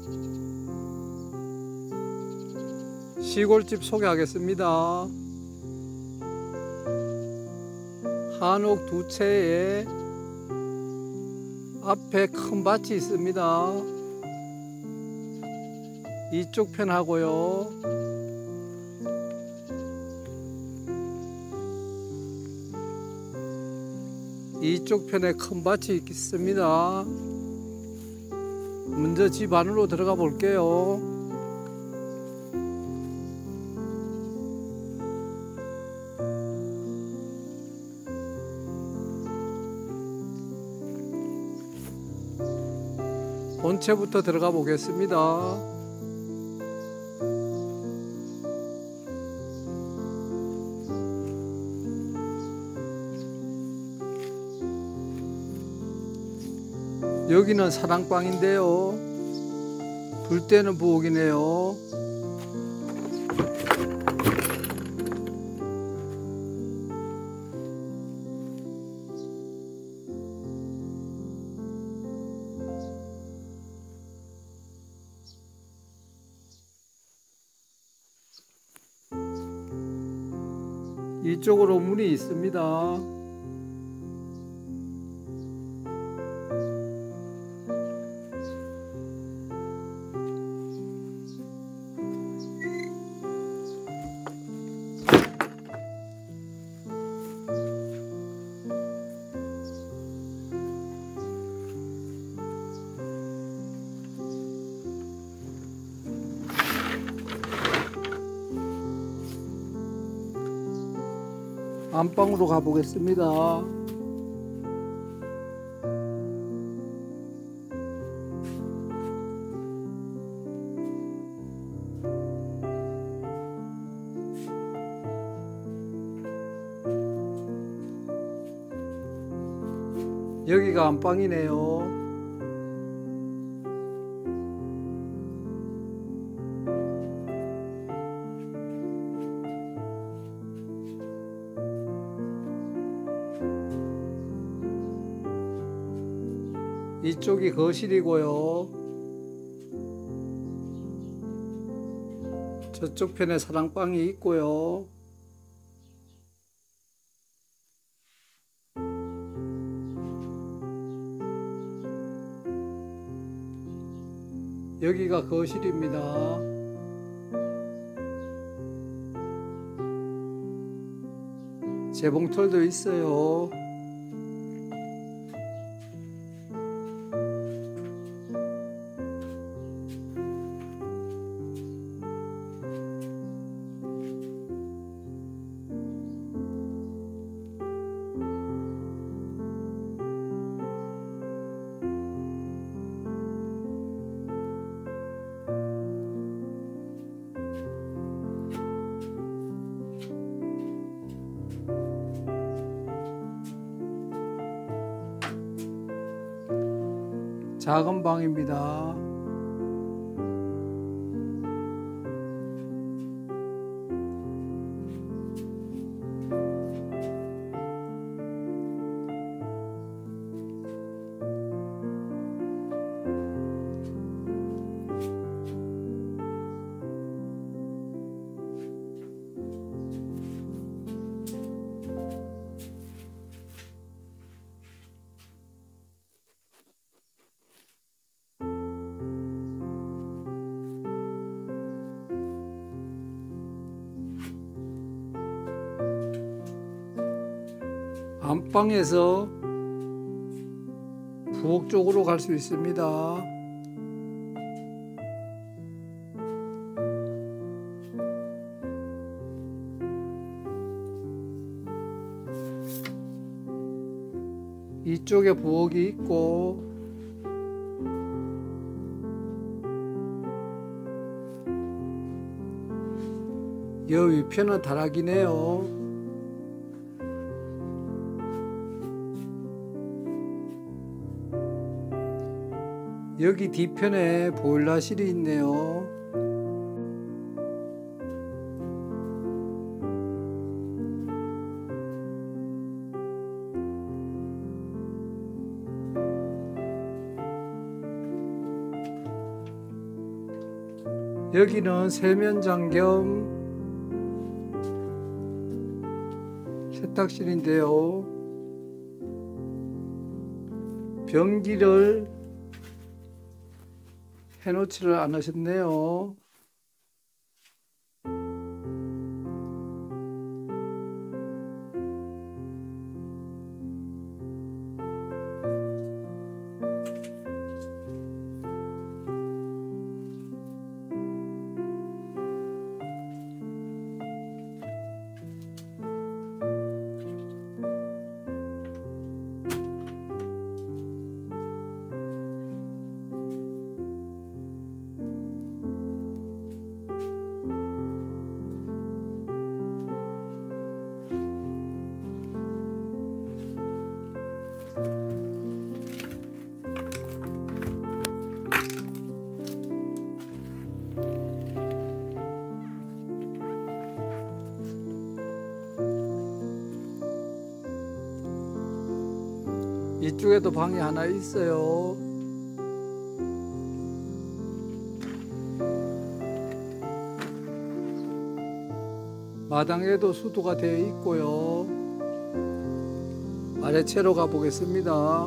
시골집 소개하겠습니다. 한옥 두 채에 앞에 큰 밭이 있습니다. 이쪽 편하고요. 이쪽 편에 큰 밭이 있습니다. 먼저 집 안으로 들어가 볼게요. 본체부터 들어가 보겠습니다. 여기는 사랑방인데요. 불 때는 부엌이네요. 이쪽으로 문이 있습니다. 안방으로 가보겠습니다. 여기가 안방이네요. 이쪽이 거실이고요. 저쪽 편에 사랑방이 있고요. 여기가 거실입니다. 재봉틀도 있어요. 작은 방입니다. 안방에서 부엌 쪽으로 갈 수 있습니다. 이쪽에 부엌이 있고 여 위편은 다락이네요. 여기 뒤편에 보일러실이 있네요. 여기는 세면장 겸 세탁실인데요. 변기를 해놓지를 않으셨네요. 이쪽에도 방이 하나 있어요. 마당에도 수도가 되어 있고요. 아래채로 가보겠습니다.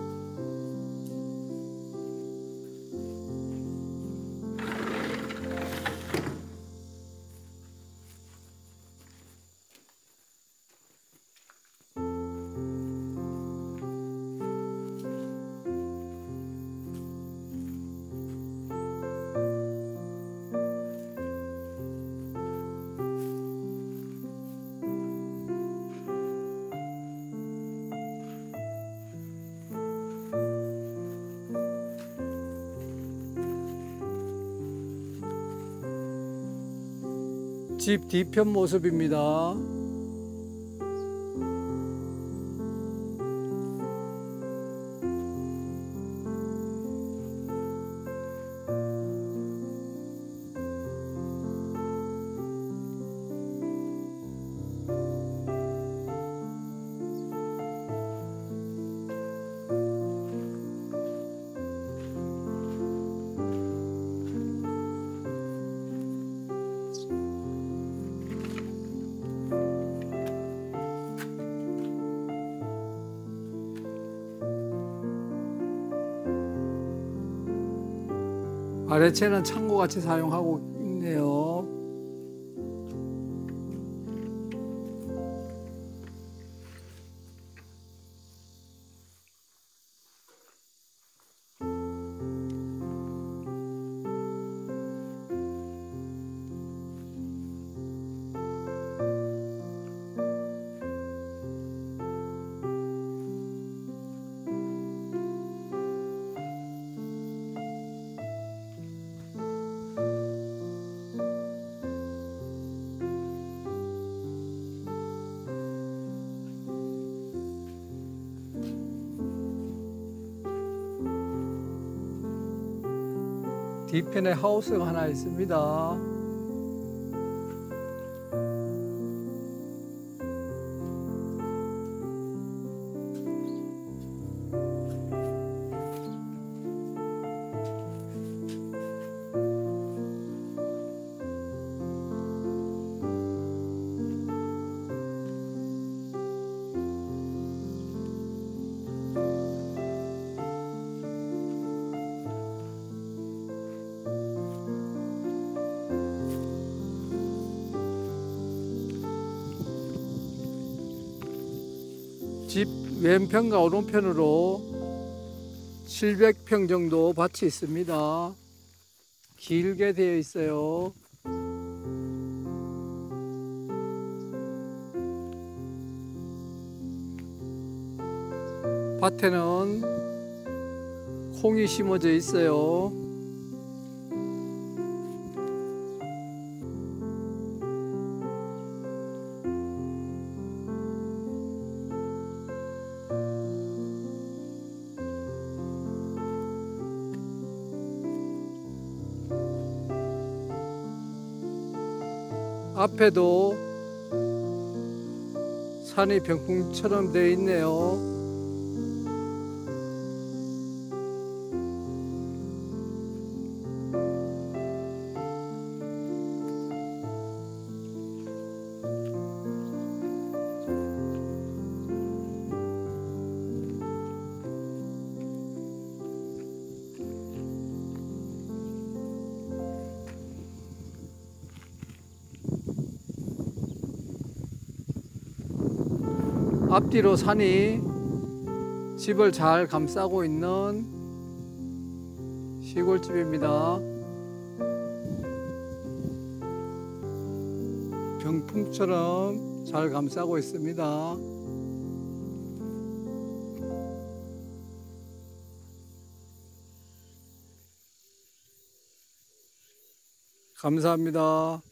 집 뒤편 모습입니다. 아래채는 창고같이 사용하고 있네요. 뒤편에 하우스가 하나 있습니다. 집 왼편과 오른편으로 700평 정도 밭이 있습니다. 길게 되어 있어요. 밭에는 콩이 심어져 있어요. 앞에도 산이 병풍처럼 되어 있네요. 앞뒤로 산이 집을 잘 감싸고 있는 시골집입니다. 병풍처럼 잘 감싸고 있습니다. 감사합니다.